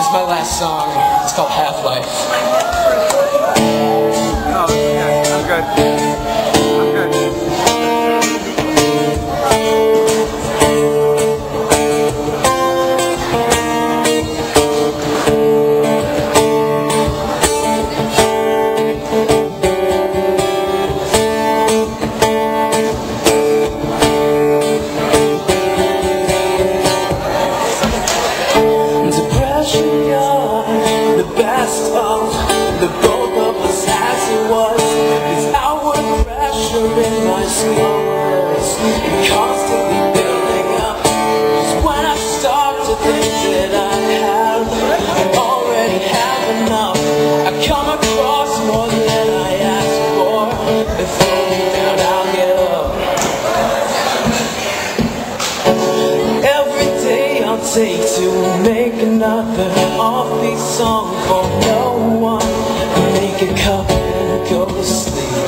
is my last song. It's called Half-Life. Oh, yeah, I'm good. I'm good. The both of us as it was is outward pressure in my scars, constantly building up. Cause when I start to think that I already have enough, I come across more than I ask for. If only then I'll get up. Every day I'll take to make another offbeat song for no one. Make a cup and go to sleep.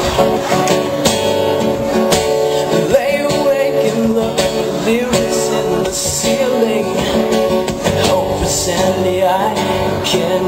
Lay awake and look for lyrics in the ceiling, and hope for sanity I can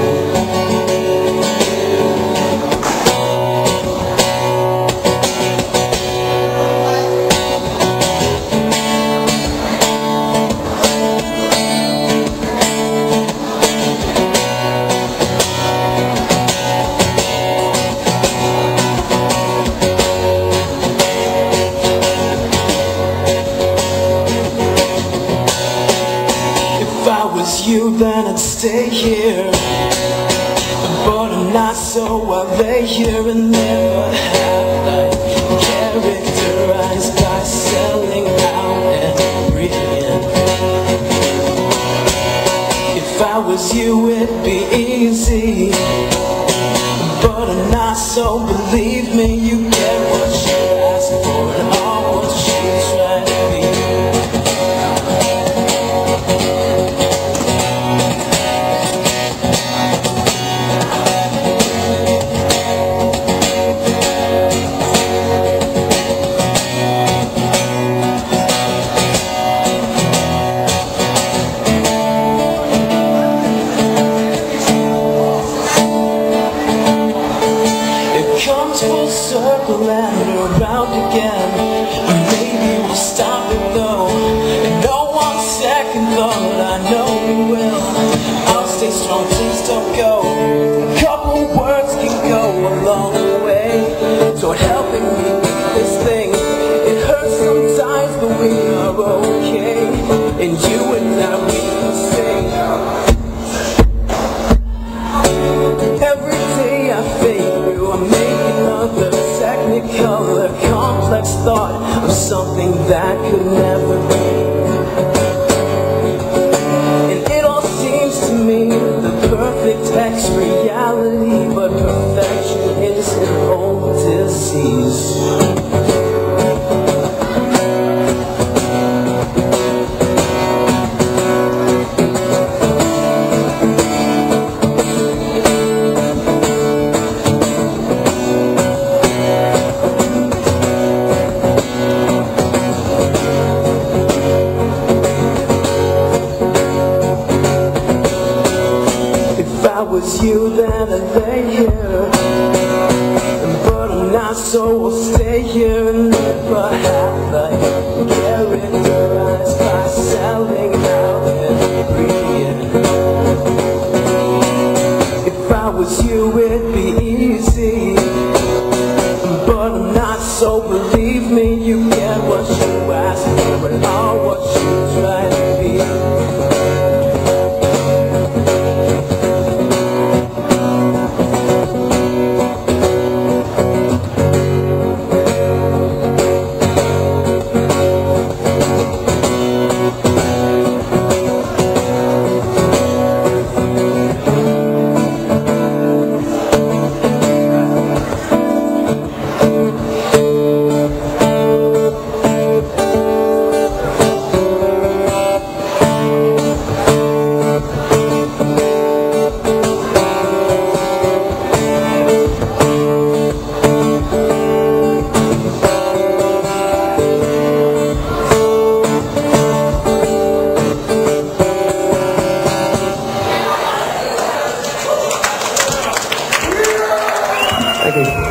you, then I'd stay here, but I'm not, so I lay here and never have life characterized by selling out and reading. If I was you, it'd be easy, but I'm not, so believe me, you get what you ask for and all what you try to be. Full circle and around again. Maybe we'll stop it though, and no 1 second thought. I know we will. I'll stay strong, please don't go. A couple words can go a long way toward helping me beat this thing. It hurts sometimes, but we are okay, and you and I, we can sing. Every day I fade through, I make another technicolor, complex thought of something that could never be. And it all seems to me the perfect text reality, but perfection is an old disease. If I was you, then I'd lay here, but I'm not, so I'll stay here and live a half-life characterized by selling out and breathing. If I was you, it'd be easy, but I'm not, so believe me, you get what you ask for and all what you try to be. Thank you.